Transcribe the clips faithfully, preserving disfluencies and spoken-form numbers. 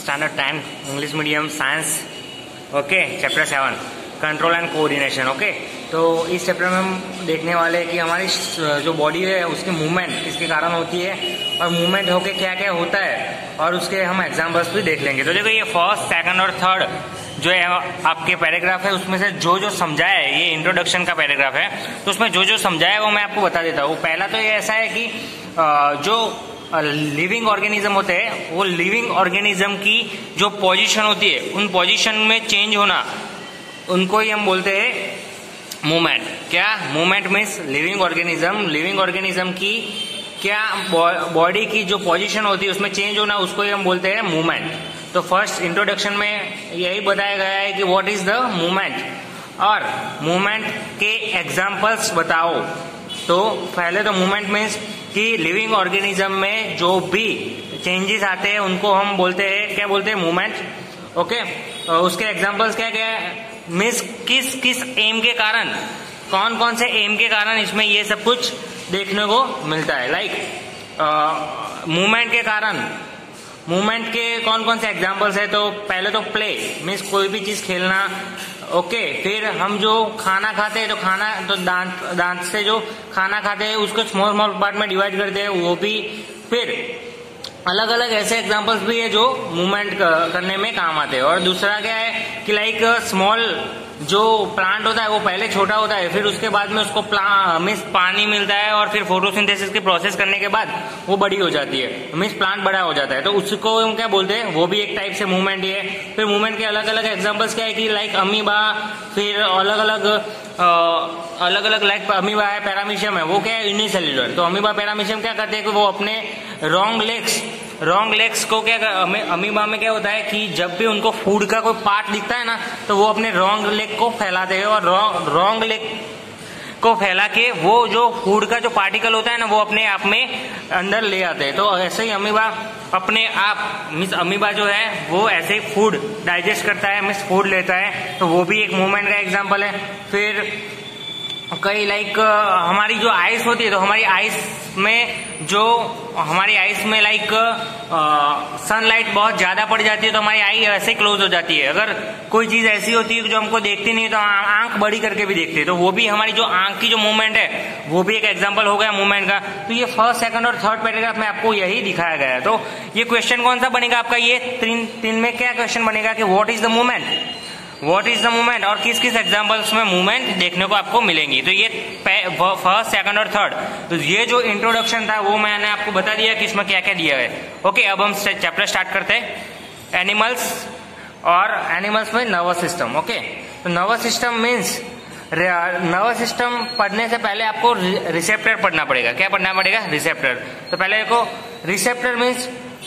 Standard ten English medium science, okay, chapter seven control and coordination. Okay, तो इस chapter में हम देखने वाले हैं कि हमारी जो बॉडी है उसकी मूवमेंट किसके कारण होती है और मूवमेंट होके क्या क्या होता है, और उसके हम एग्जाम्पल्स भी देख लेंगे। तो देखो ये फर्स्ट, सेकंड और थर्ड जो है आपके पैराग्राफ है, उसमें से जो जो समझाया है, ये इंट्रोडक्शन का पैराग्राफ है, तो उसमें जो जो समझाया है वो मैं आपको बता देता हूँ। पहला तो ये ऐसा है कि जो लिविंग ऑर्गेनिज्म होते हैं, वो लिविंग ऑर्गेनिज्म की जो पोजीशन होती है, उन पोजीशन में चेंज होना, उनको ही हम बोलते हैं मूवमेंट। क्या movement means living organism, living organism की क्या बॉडी की जो पोजीशन होती है उसमें चेंज होना, उसको ही हम बोलते हैं मूवमेंट। तो फर्स्ट इंट्रोडक्शन में यही बताया गया है कि व्हाट इज द मूवमेंट और मूवमेंट के एग्जांपल्स बताओ। तो पहले तो मूवमेंट मीन्स कि लिविंग ऑर्गेनिज्म में जो भी चेंजेस आते हैं उनको हम बोलते हैं, क्या बोलते हैं, मूवमेंट। ओके, उसके एग्जांपल्स क्या क्या है, मीन्स किस किस एम के कारण, कौन कौन से एम के कारण इसमें ये सब कुछ देखने को मिलता है। लाइक मूवमेंट के कारण, मूवमेंट के कौन कौन से एग्जांपल्स है, तो पहले तो प्ले मीन्स कोई भी चीज खेलना। ओके okay, फिर हम जो खाना खाते हैं, तो खाना तो दांत दांत से जो खाना खाते हैं उसको स्मॉल स्मॉल पार्ट में डिवाइड करते हैं, वो भी। फिर अलग अलग ऐसे एग्जांपल्स भी है जो मूवमेंट करने में काम आते हैं। और दूसरा क्या है कि लाइक स्मॉल जो प्लांट होता है वो पहले छोटा होता है, फिर उसके बाद में उसको मीन्स पानी मिलता है, और फिर फोटोसिंथेसिस की प्रोसेस करने के बाद वो बड़ी हो जाती है, मीन्स प्लांट बड़ा हो जाता है, तो उसको हम क्या बोलते हैं, वो भी एक टाइप से मूवमेंट ही है। फिर मूवमेंट के अलग अलग एग्जांपल्स क्या है कि लाइक अमीबा, फिर अलग अलग अलग अलग लाइक अमीबा है, पैरामीशियम है, वो क्या है, यूनिसेल्युलर। तो अमीबा पैरामीशियम क्या करते हैं कि वो अपने रॉन्ग लेग्स रॉन्ग लेग्स को क्या, अमीबा में क्या होता है कि जब भी उनको फूड का कोई पार्ट दिखता है ना, तो वो अपने रॉन्ग लेग को फैलाते हैं, और रॉन्ग लेग को फैला के वो जो फूड का जो पार्टिकल होता है ना, वो अपने आप में अंदर ले आते हैं। तो ऐसे ही अमीबा अपने आप मीन्स अमीबा जो है वो ऐसे ही फूड डाइजेस्ट करता है, मीन्स फूड लेता है, तो वो भी एक मूवमेंट का एग्जाम्पल है। फिर कई लाइक हमारी जो आइस होती है, तो हमारी आइस में जो हमारी आइस में लाइक सनलाइट बहुत ज्यादा पड़ जाती है, तो हमारी आई ऐसे क्लोज हो जाती है। अगर कोई चीज ऐसी होती है जो हमको देखती नहीं, तो आंख बड़ी करके भी देखते हैं, तो वो भी हमारी जो आंख की जो मूवमेंट है, वो भी एक एग्जांपल हो गया मूवमेंट का। तो ये फर्स्ट, सेकंड और थर्ड पैराग्राफ में आपको यही दिखाया गया है। तो ये क्वेश्चन कौन सा बनेगा आपका, ये तीन तीन में क्या क्वेश्चन बनेगा कि what is the movement, what is the movement, और किस किस एग्जांपल्स में मूवमेंट देखने को आपको मिलेंगी। तो ये फर्स्ट, सेकंड और थर्ड, तो ये जो इंट्रोडक्शन था वो मैंने आपको बता दिया कि इसमें क्या क्या दिया है। ओके, अब हम चैप्टर स्टार्ट करते हैं। एनिमल्स, और एनिमल्स में नर्वस सिस्टम। ओके, तो nervous system means, nervous system पढ़ने से पहले आपको रिसेप्टर पढ़ना पड़ेगा। क्या पढ़ना पड़ेगा, रिसेप्टर। तो पहले देखो रिसेप्टर मीन्स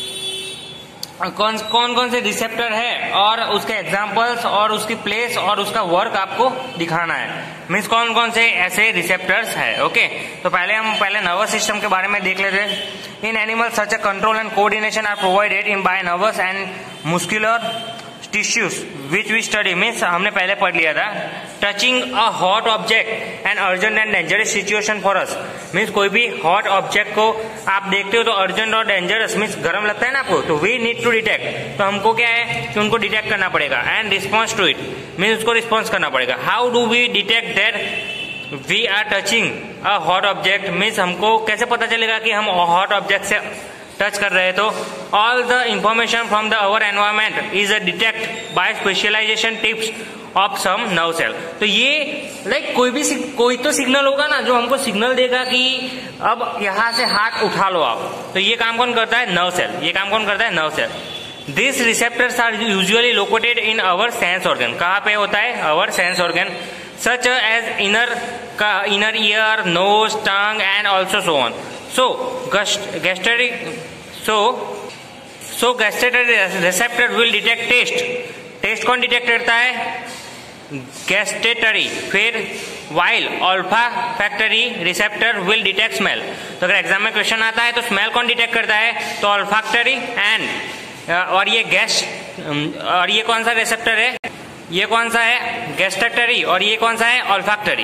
कौन कौन कौन से रिसेप्टर है, और उसके एग्जांपल्स, और उसकी प्लेस, और उसका वर्क आपको दिखाना है। मीन्स कौन कौन से ऐसे रिसेप्टर्स है। ओके, तो पहले हम पहले नर्वस सिस्टम के बारे में देख लेते हैं। In animals such a control and coordination are provided in by nervous and muscular tissues which we study. Means हमने पहले पढ़ लिया था, touching a hot object and urgent and dangerous situation for us. Means कोई भी hot object को आप देखते हो तो अर्जेंट और डेंजरस मीन्स गर्म लगता है ना आपको, तो वी नीड टू डिटेक्ट, तो हमको क्या है कि उनको डिटेक्ट करना पड़ेगा। And response to it means उसको रिस्पॉन्स करना पड़ेगा। How do we detect that we are touching a hot object, means हमको कैसे पता चलेगा कि हम हॉट ऑब्जेक्ट से टच कर रहे हैं। तो all the information from the our environment is a detect by specialization tips of some nerve cell. तो ये लाइक कोई भी कोई तो सिग्नल होगा ना जो हमको सिग्नल देगा कि अब यहां से हाथ उठा लो आप, तो ये काम कौन करता है, नर्व सेल। ये काम कौन करता है, nerve cell. This receptors are usually located in our sense organ. कहाँ पे होता है, our sense organ, such as inner का inner ear, nose, tongue and also so on. So, gustatory, so, so gustatory receptor will detect taste. Taste कौन detect करता है, gustatory. फिर while olfactory receptor will detect smell. तो अगर exam में question आता है तो स्मेल कौन डिटेक्ट करता है, तो olfactory एंड और ये गैस्ट, और ये कौन सा रिसेप्टर है, ये कौन सा है, गैस्टेटरी, और ये कौन सा है, olfactory.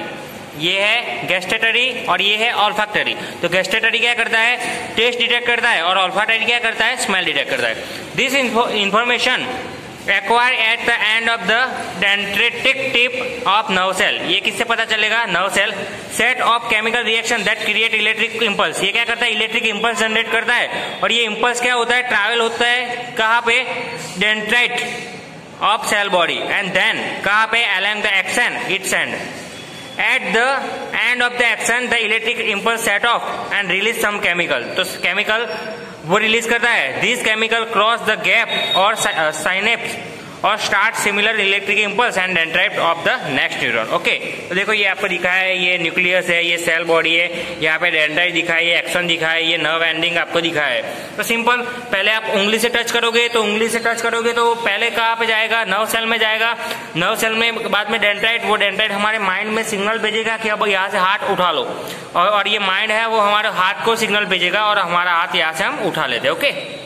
ये है गैस्टेटरी और ये है ऑल्फैक्टरी। तो गैस्टेटरी क्या करता है, टेस्ट डिटेक्ट करता है, और ऑल्फैक्टरी क्या करता है, स्मेल डिटेक्ट करता है। This information acquire at the end of the dendritic tip of nerve cell. ये किससे पता चलेगा, nerve cell. Set of chemical reaction that create electric impulse. ये क्या करता है, इलेक्ट्रिक इंपल्स जनरेट करता है, और ये इंपल्स क्या होता है, ट्रैवल होता है कहाँ पे, dendrite of cell body, and then कहाँ पे, along the axon its end. At the end of the action, the electric impulse set off and release some chemical. तो chemical वो रिलीज करता है। These chemical cross the gap और synapse और start similar electric impulse and dendrite of the next neuron. Okay, तो देखो ये आपको दिखा है, ये न्यूक्लियस है, ये सेल बॉडी है, यहाँ पे डेंड्राइट दिखा है, ये एक्सन दिखा है, ये नर्व एंडिंग आपको दिखा है। तो सिंपल, पहले आप उंगली से टच करोगे, तो उंगली से टच करोगे तो पहले कहाँ पे जाएगा, नर्व सेल में जाएगा। नर्व सेल में बाद में डेंड्राइट, वो डेंड्राइट हमारे माइंड में सिग्नल भेजेगा कि अब यहाँ से हाथ उठा लो, और, और ये माइंड है वो हमारे हाथ को सिग्नल भेजेगा और हमारा हाथ यहाँ से हम उठा लेते हैं। ओके।